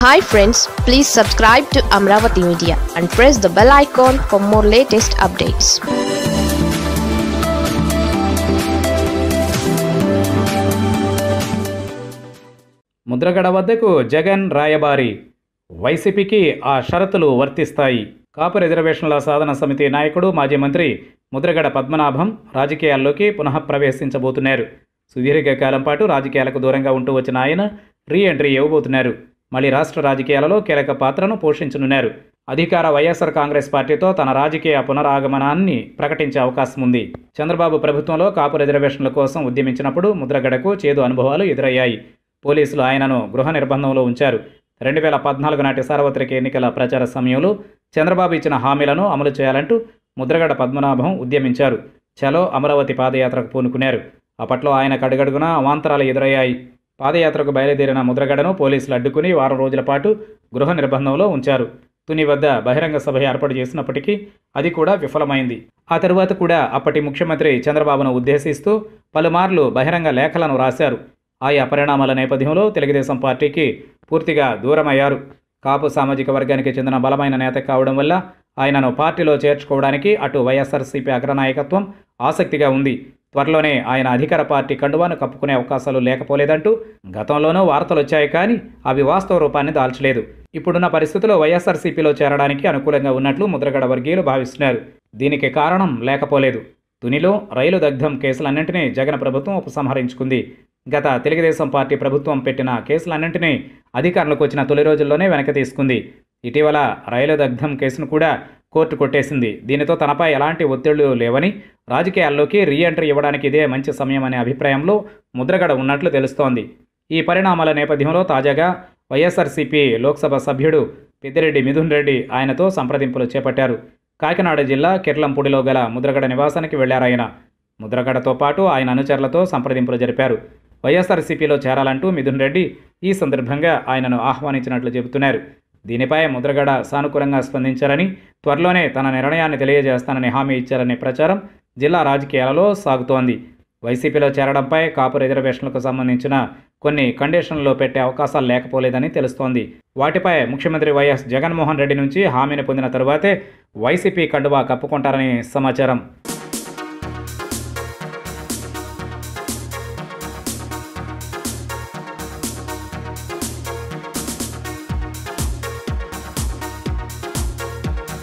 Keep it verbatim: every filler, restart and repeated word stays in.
Hi friends, please subscribe to Amaravathi Media and press the bell icon for more latest updates. Mudragada వద్దకు జగన్ రాయబారి వైసీపీకి ఆ షరతులు వర్తిస్తాయి. కాపు రిజర్వేషన్ల సాధన సమితి నాయకుడు మాజీ మంత్రి ముద్రగడ పద్మనాభం రాజకీయాల్లోకి పునః ప్రవేశించబోతున్నారు. సుదీర్ఘకాలం పాటు రాజకీయాలకు దూరంగా ఉంటూ వచ్చిన ఆయన రీ ఎంట్రీ ఇవ్వబోతున్నారు. మళ్ళీ రాష్ట్ర రాజకీయాలలో కీలక పాత్రను పోషించనున్నారు. అధికార వైఎస్ఆర్ కాంగ్రెస్ పార్టీతో తన రాజకీయ పునరాగమనాన్ని ప్రకటించే అవకాశం ఉంది. చంద్రబాబు ప్రభుత్వంలో కాపు రిజర్వేషన్ల కోసం ఉద్యమించినప్పుడు ముద్రగడకు చేదు అనుభవాలు ఎదురయ్యాయి. పోలీసులు ఆయనను గృహ నిర్బంధంలో ఉంచారు. రెండు వేల పద్నాలుగు నాటి సార్వత్రిక ఎన్నికల ప్రచార సమయంలో చంద్రబాబు ఇచ్చిన హామీలను అమలు చేయాలంటూ ముద్రగడ పద్మనాభం ఉద్యమించారు. చలో అమరావతి పాదయాత్రకు పూనుకున్నారు. అప్పట్లో ఆయనకు అడుగడుగునా అవాంతరాలు ఎదురయ్యాయి. పాదయాత్రకు బయలుదేరిన ముద్రగడను పోలీసులు అడ్డుకుని వారం రోజుల పాటు గృహ నిర్బంధంలో ఉంచారు. తుని వద్ద బహిరంగ సభ ఏర్పాటు చేసినప్పటికీ అది కూడా విఫలమైంది. ఆ తరువాత కూడా అప్పటి ముఖ్యమంత్రి చంద్రబాబును ఉద్దేశిస్తూ పలుమార్లు బహిరంగ లేఖలను రాశారు. ఆయా పరిణామాల నేపథ్యంలో తెలుగుదేశం పార్టీకి పూర్తిగా దూరమయ్యారు. కాపు సామాజిక వర్గానికి చెందిన బలమైన నేత కావడం వల్ల ఆయనను పార్టీలో చేర్చుకోవడానికి అటు వైఎస్ఆర్సీపీ అగ్రనాయకత్వం ఆసక్తిగా ఉంది. త్వరలోనే ఆయన అధికార పార్టీ కండువాను కప్పుకునే అవకాశాలు లేకపోలేదంటూ గతంలోనూ వార్తలు వచ్చాయి, కానీ అవి వాస్తవ రూపాన్ని దాల్చలేదు. ఇప్పుడున్న పరిస్థితుల్లో వైఎస్ఆర్సీపీలో చేరడానికి అనుకూలంగా ఉన్నట్లు ముద్రగడ వర్గీయులు భావిస్తున్నారు. దీనికి కారణం లేకపోలేదు. తునిలో రైలు దగ్ధం కేసులన్నింటినీ జగన్ ప్రభుత్వం ఉపసంహరించుకుంది. గత తెలుగుదేశం పార్టీ ప్రభుత్వం పెట్టిన కేసులన్నింటినీ అధికారంలోకి వచ్చిన తొలి రోజుల్లోనే వెనక్కి తీసుకుంది. ఇటీవల రైలు దగ్ధం కేసును కూడా కోర్టు కొట్టేసింది. దీనితో తనపై ఎలాంటి ఒత్తిళ్లు లేవని, రాజకీయాల్లోకి రీ ఎంట్రీ ఇవ్వడానికి ఇదే మంచి సమయం అనే అభిప్రాయంలో ముద్రగడ ఉన్నట్లు తెలుస్తోంది. ఈ పరిణామాల నేపథ్యంలో తాజాగా వైఎస్ఆర్సీపీ లోక్సభ సభ్యుడు పెద్దిరెడ్డి మిథున్ రెడ్డి ఆయనతో సంప్రదింపులు చేపట్టారు. కాకినాడ జిల్లా కిర్లంపూడిలో గల ముద్రగడ నివాసానికి వెళ్లారాయన. ముద్రగడతో పాటు ఆయన అనుచరులతో సంప్రదింపులు జరిపారు. వైఎస్ఆర్సీపీలో చేరాలంటూ మిథున్ రెడ్డి ఈ సందర్భంగా ఆయనను ఆహ్వానించినట్లు చెబుతున్నారు. దీనిపై ముద్రగడ సానుకూలంగా స్పందించారని, త్వరలోనే తన నిర్ణయాన్ని తెలియజేస్తానని హామీ ఇచ్చారనే ప్రచారం జిల్లా రాజకీయాలలో సాగుతోంది. వైసీపీలో చేరడంపై కాపు రిజర్వేషన్లకు సంబంధించిన కొన్ని కండిషన్లలో పెట్టే అవకాశాలు లేకపోలేదని తెలుస్తోంది. వాటిపై ముఖ్యమంత్రి వైఎస్ జగన్మోహన్ రెడ్డి నుంచి హామీని పొందిన తరువాతే వైసీపీ కండువా కప్పుకుంటారని సమాచారం.